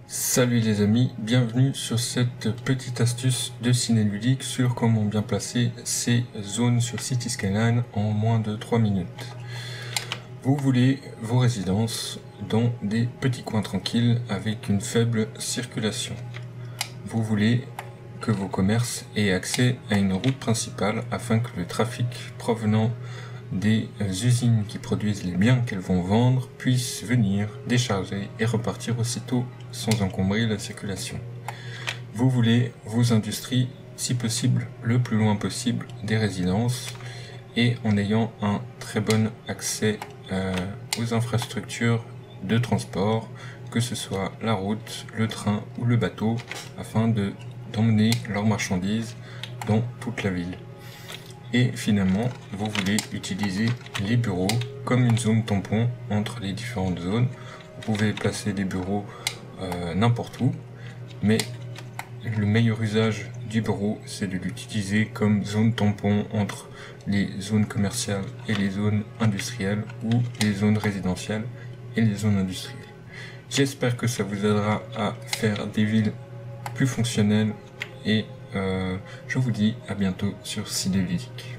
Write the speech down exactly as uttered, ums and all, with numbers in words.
Salut les amis, bienvenue sur cette petite astuce de Cinéludique sur comment bien placer ces zones sur City Skyline en moins de trois minutes. Vous voulez vos résidences dans des petits coins tranquilles avec une faible circulation. Vous voulez que vos commerces aient accès à une route principale afin que le trafic provenant des usines qui produisent les biens qu'elles vont vendre puissent venir, décharger et repartir aussitôt sans encombrer la circulation. Vous voulez vos industries, si possible, le plus loin possible des résidences et en ayant un très bon accès euh, aux infrastructures de transport, que ce soit la route, le train ou le bateau, afin de d'emmener leurs marchandises dans toute la ville. Et finalement, vous voulez utiliser les bureaux comme une zone tampon entre les différentes zones. Vous pouvez placer des bureaux euh, n'importe où, mais le meilleur usage du bureau, c'est de l'utiliser comme zone tampon entre les zones commerciales et les zones industrielles, ou les zones résidentielles et les zones industrielles. J'espère que ça vous aidera à faire des villes plus fonctionnelles et euh, je vous dis à bientôt sur Cinéludique.